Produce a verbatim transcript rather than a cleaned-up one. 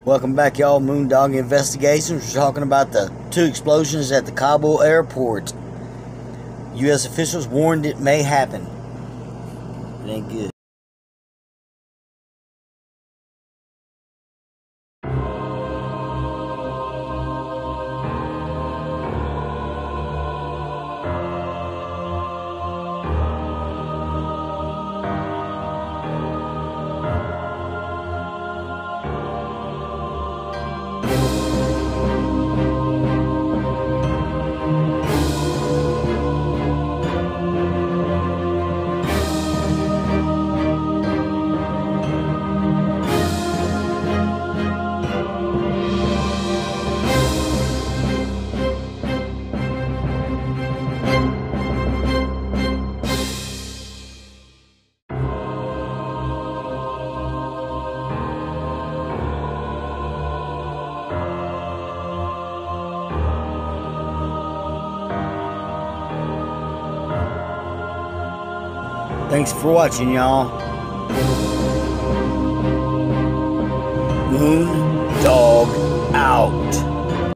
Welcome back, y'all. Moondog Investigations. We're talking about the two explosions at the Kabul airport. U S officials warned it may happen. It ain't good. Thanks for watching, y'all. Moondog out.